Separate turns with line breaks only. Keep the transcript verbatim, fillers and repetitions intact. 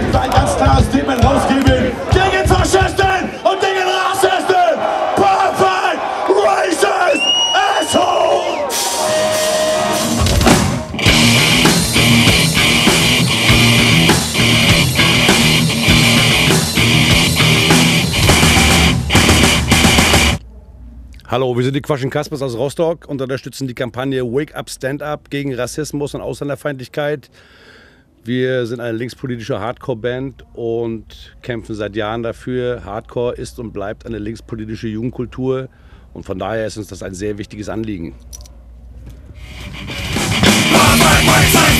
möchten wir ein ganz klares Statement rausgeben gegen Faschisten und gegen Rassisten. Perfect Racist Asshole!
Hallo, wir sind die Quatschen Kaspers aus Rostock und unterstützen die Kampagne Wake Up Stand Up gegen Rassismus und Ausländerfeindlichkeit. Wir sind eine linkspolitische Hardcore-Band und kämpfen seit Jahren dafür. Hardcore ist und bleibt eine linkspolitische Jugendkultur und von daher ist uns das ein sehr wichtiges Anliegen.